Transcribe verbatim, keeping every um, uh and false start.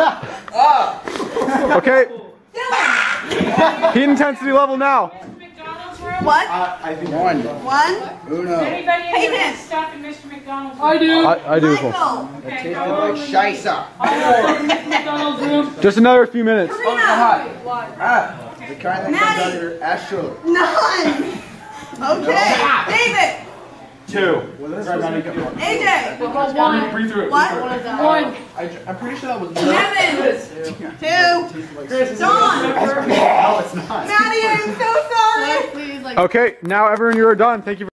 Okay. Heat intensity level now. What? Uh, I think one. One? Uno. Anybody Hey, ever Nick. get stuff in Mister McDonald's? I do. I, I do as well. Michael. It tasted like shisa. Mister McDonald's room. Just another few minutes. Karina. Ah, the kind that comes out of your astral. None. Okay. David. Two. A J. One. Breathe through it. What? One. I, I'm pretty sure that was Kevin. Two. Dawn. No, it's not. Maddie, I'm so sorry. Okay, now everyone, you are done. Thank you.